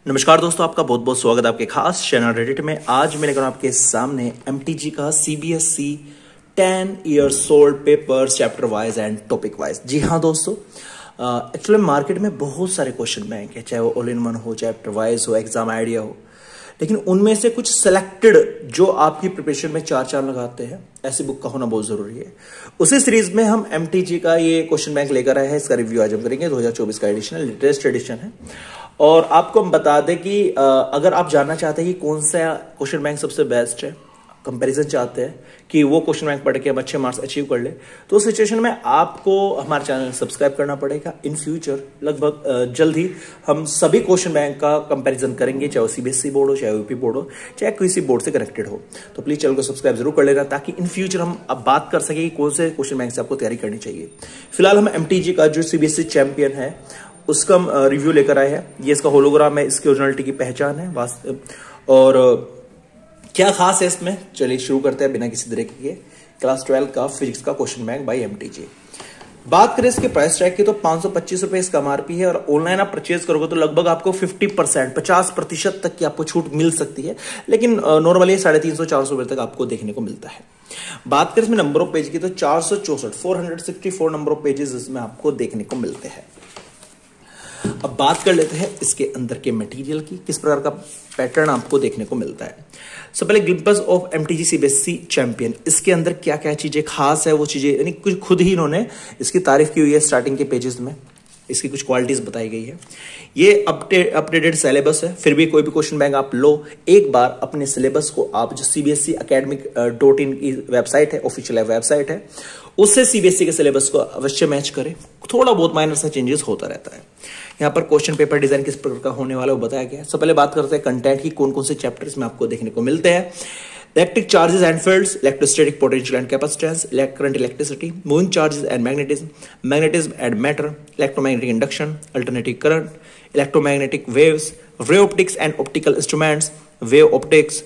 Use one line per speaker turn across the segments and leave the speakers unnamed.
नमस्कार दोस्तों, आपका बहुत बहुत स्वागत है आपके खास चैनल रेडिट में। आज मैं लेकर आपके सामने एमटीजी का CBSE 10 years old paper chapter wise and topic wise. जी हाँ दोस्तों, एक्चुअली मार्केट में बहुत सारे क्वेश्चन बैंक है, चाहे वो ऑल इन वन हो, चैप्टर वाइज हो, एग्जाम आइडिया हो, लेकिन उनमें से कुछ सेलेक्टेड जो आपकी प्रिपरेशन में चार चांद लगाते हैं, ऐसी बुक का होना बहुत जरूरी है। उसी सीरीज में हम एमटीजी का ये क्वेश्चन बैंक लेकर आए हैं। इसका रिव्यू आज हम करेंगे। 2024 का एडिशन है, लेटेस्ट एडिशन है। और आपको हम बता दें कि अगर आप जानना चाहते हैं कि कौन सा क्वेश्चन बैंक सबसे बेस्ट है, कंपैरिजन चाहते हैं कि वो क्वेश्चन बैंक पढ़ के हम अच्छे मार्क्स अचीव कर ले, तो उस सिचुएशन में आपको हमारे चैनल सब्सक्राइब करना पड़ेगा। इन फ्यूचर लगभग जल्द ही हम सभी क्वेश्चन बैंक का कंपैरिजन करेंगे, चाहे वो सीबीएसई बोर्ड हो, चाहे यूपी बोर्ड हो, चाहे किसी बोर्ड से कनेक्टेड हो। तो प्लीज चैनल को सब्सक्राइब जरूर कर लेना, ताकि इन फ्यूचर हम अब बात कर सके कि कौन से क्वेश्चन बैंक से आपको तैयारी करनी चाहिए। फिलहाल हम एमटीजी का जो सीबीएसई चैंपियन है उसका हम रिव्यू लेकर आए हैं। ये इसका होलोग्राम है, इसकी ओरिजिनलिटी की पहचान है वास्तव। और क्या खास है इसमें, चलिए शुरू करते हैं बिना किसी तरह के। क्लास 12 का फिजिक्स का क्वेश्चन बैंक बाय एमटीजी। बात करें इसके प्राइस टैग की तो 525 रुपए इसका एमआरपी है, और ऑनलाइन आप परचेज करोगे तो लगभग आपको 50% तक की आपको छूट मिल सकती है, लेकिन नॉर्मली 350-400 रुपए तक आपको देखने को मिलता है। बात करें इसमें नंबर ऑफ पेज की तो 464 नंबर ऑफ पेजेस इसमें आपको देखने को मिलते हैं। अब बात कर लेते हैं इसके अंदर के मटेरियल की, किस प्रकार का पैटर्न आपको देखने को मिलता है। सबसे पहले glimpse of MTG CBSE champion, इसके अंदर क्या क्या चीजें खास है, वो चीजें यानी कुछ खुद ही इन्होंने इसकी तारीफ की हुई है। स्टार्टिंग के पेजेस में इसकी कुछ क्वालिटीज बताई गई है। ये अपडेटेड सिलेबस है, फिर भी कोई भी क्वेश्चन बैंक आप लो, एक बार अपने सिलेबस को आप जो सीबीएसई academic.in की वेबसाइट है, ऑफिशियल वेबसाइट है, उससे सीबीएसई के सिलेबस को अवश्य मैच करें। थोड़ा बहुत माइनर सा चेंजेस होता रहता है। यहाँ पर क्वेश्चन पेपर डिजाइन किस प्रकार का होने वाला है वो बताया गया है। सबसे पहले बात करते हैं कंटेंट की, कौन कौन से चैप्टर्स में आपको देखने को मिलते हैं। Electric charges and fields, electrostatic potential and capacitance, current electricity, moving charges and magnetism, magnetism and matter, electromagnetic induction, alternative current, electromagnetic waves, ray optics and optical instruments, wave optics,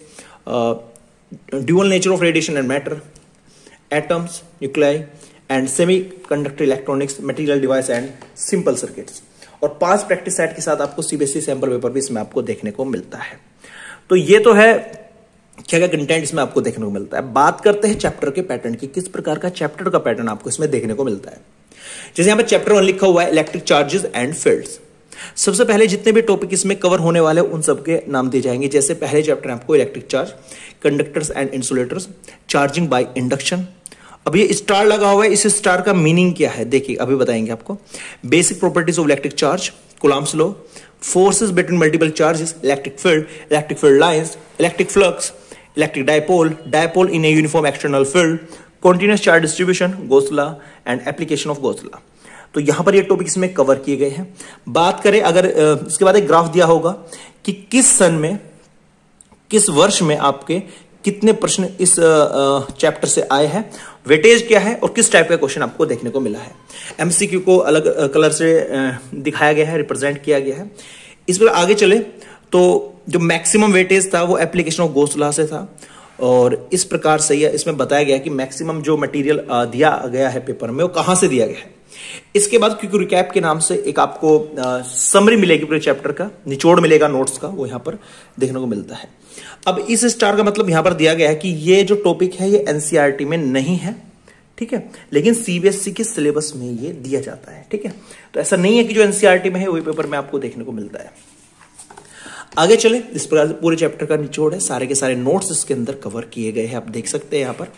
dual nature of radiation and matter, atoms, nuclei and semiconductor electronics, material device and simple circuits. और 5 practice set के साथ आपको CBSE sample paper भी इसमें आपको देखने को मिलता है। तो ये तो है क्या क्या कंटेंट इसमें आपको देखने को मिलता है। बात करते हैं चैप्टर के पैटर्न की, किस प्रकार का चैप्टर का पैटर्न आपको इसमें देखने को मिलता है। जैसे यहां पर चैप्टर 1 लिखा हुआ है, इलेक्ट्रिक चार्जेस एंड फील्ड्स। सबसे पहले जितने भी टॉपिक इसमें कवर होने वाले उन सबके नाम दिए जाएंगे। जैसे पहले चैप्टर आपको electric charge, conductors and insulators, charging by induction. अब ये स्टार लगा हुआ है, इस स्टार का मीनिंग क्या है देखिए अभी बताएंगे आपको। Basic properties of electric charge, Coulomb's law, forces between multiple charges, electric field lines, electric flux, electric dipole in a uniform external field, continuous charge distribution, Gauss law and application of Gauss law. तो यहां पर ये topic इसमें cover किए गए हैं। बात करें अगर इसके बाद एक ग्राफ दिया होगा कि किस सन में, किस वर्ष में आपके कितने प्रश्न इस चैप्टर से आए हैं, वेटेज क्या है और किस टाइप का क्वेश्चन आपको देखने को मिला है। एमसीक्यू को अलग कलर से दिखाया गया है, रिप्रेजेंट किया गया है। इस पर आगे चले तो जो मैक्सिमम वेटेज था वो एप्लीकेशन ऑफ गॉस लॉ से था, और इस प्रकार से इसमें बताया गया कि मैक्सिमम जो मटेरियल दिया गया है पेपर में वो कहां से दिया गया है। इसके बाद क्विक रिकैप के नाम से एक आपको समरी मिलेगी पूरे चैप्टर का, निचोड़ मिलेगा नोट्स का, वो यहां पर देखने को मिलता है। अब इस स्टार का मतलब यहां पर दिया गया है कि ये जो टॉपिक है ये एनसीईआरटी में नहीं है, ठीक है, लेकिन सीबीएसई के सिलेबस में ये दिया जाता है, ठीक है। तो ऐसा नहीं है कि जो एनसीईआरटी में है वही पेपर में आपको देखने को मिलता है। आगे चले, इस प्रकार पूरे चैप्टर का निचोड़ है, सारे के सारे नोट्स इसके अंदर कवर किए गए हैं। आप देख सकते हैं यहां पर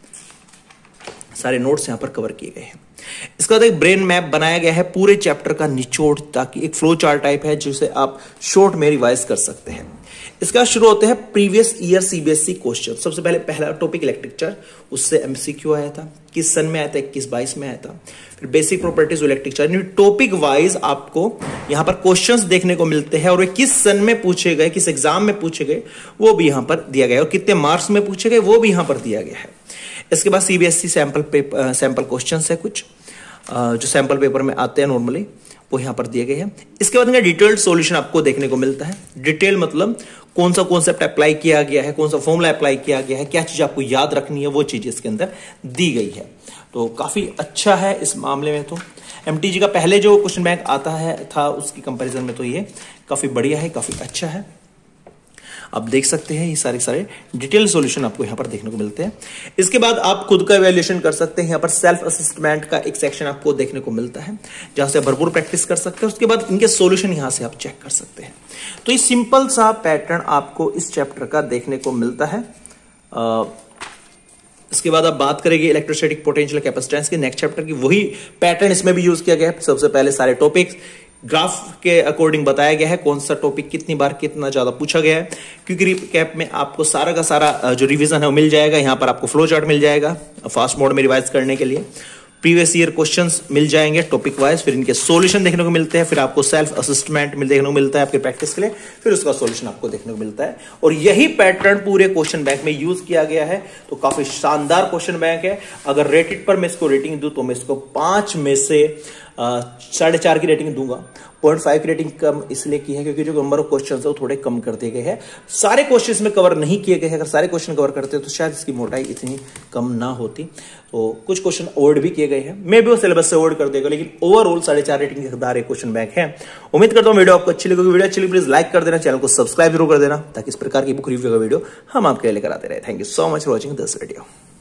सारे नोट्स यहां पर कवर किए गए हैं। इसका एक ब्रेन मैप बनाया गया है पूरे चैप्टर का निचोड़, ताकि एक फ्लो चार्ट टाइप है जिसे आप शॉर्ट में रिवाइज कर सकते हैं। इसका शुरू होते हैं प्रीवियस ईयर सीबीएसई क्वेश्चन। सबसे पहले पहला टॉपिक इलेक्ट्रिक चार्ज, उससे एमसीक्यू आया था, किस सन में आया था, 21-22 में आया था। फिर basic properties electric charge, topic wise आपको यहां पर क्वेश्चंस देखने को मिलते हैं, और वे किस सन में पूछे गए, किस एग्जाम में पूछे गए वो भी यहां पर दिया गया है, और कितने मार्क्स में पूछे गए वो भी यहां पर दिया गया है। इसके बाद सीबीएसई सैंपल क्वेश्चन है कुछ जो सैंपल पेपर में आते हैं नॉर्मली, वो यहां पर दिए गए हैं। इसके बाद डिटेल्ड सॉल्यूशन आपको देखने को मिलता है। डिटेल मतलब कौन सा कॉन्सेप्ट अप्लाई किया गया है, कौन सा फॉर्मूला अप्लाई किया गया है, क्या चीज आपको याद रखनी है, वो चीज इसके अंदर दी गई है। तो काफी अच्छा है इस मामले में। तो एमटीजी का पहले जो क्वेश्चन बैंक आता है था उसकी कंपैरिजन में तो ये काफी बढ़िया है, काफी अच्छा है। आप देख सकते हैं ये सारे डिटेल सॉल्यूशन आपको यहां पर देखने को मिलते हैं। इसके बाद आप खुद का इवैल्यूएशन कर सकते हैं। यहां पर सेल्फ असेसमेंट का एक सेक्शन आपको देखने को मिलता है जहां से भरपूर प्रैक्टिस कर सकते हैं। उसके बाद इनके सॉल्यूशन यहां से आप चेक कर सकते हैं। तो ये सिंपल सा पैटर्न आपको इस चैप्टर का देखने को मिलता है। इसके बाद आप बात करेंगे इलेक्ट्रोस्टैटिक पोटेंशियल कैपेसिटेंस के नेक्स्ट चैप्टर की, वही पैटर्न इसमें भी यूज किया गया है। सबसे पहले सारे टॉपिक्स ग्राफ के अकॉर्डिंग बताया गया है, कौन सा टॉपिक कितनी बार कितना ज्यादा पूछा गया है। क्योंकि रिकैप में आपको सारा का सारा जो रिवीजन है वो मिल जाएगा। यहां पर आपको फ्लो चार्ट मिल जाएगा फास्ट मोड में रिवाइज करने के लिए, प्रीवियस ईयर क्वेश्चंस मिल जाएंगे टॉपिक वाइज, फिर इनके सॉल्यूशन देखने को मिलते हैं, फिर आपको सेल्फ असेसमेंट देखने को मिलता है आपके प्रैक्टिस के लिए, फिर उसका सॉल्यूशन आपको देखने को मिलता है। और यही पैटर्न पूरे क्वेश्चन बैंक में यूज किया गया है। तो काफी शानदार क्वेश्चन बैंक है। अगर रेटेड पर मैं इसको रेटिंग दूं तो मैं इसको 5 में से 4.5 की रेटिंग दूंगा। 0.5 की रेटिंग कम इसलिए की है क्योंकि जो नंबर ऑफ क्वेश्चन है वो थोड़े कम कर दिए गए हैं। सारे क्वेश्चन इसमें कवर नहीं किए गए हैं। अगर सारे क्वेश्चन कवर करते तो शायद इसकी मोटाई इतनी कम ना होती। तो कुछ क्वेश्चन अवॉइड भी किए गए हैं, मे भी वो सिलेबस से अवॉइड कर देगा, लेकिन ओवरऑल 4.5 रेटिंग के हकदार एक क्वेश्चन बैंक है। उम्मीद करता हूं वीडियो आपको अच्छी लगी। वीडियो अच्छी लगी प्लीज लाइक कर देना, चैनल को सब्सक्राइब जरूर कर देना ताकि इस प्रकार की बुक रिव्यू का वीडियो हम आपके लिए लेकर आते रहे। Thank you so much for watching this video.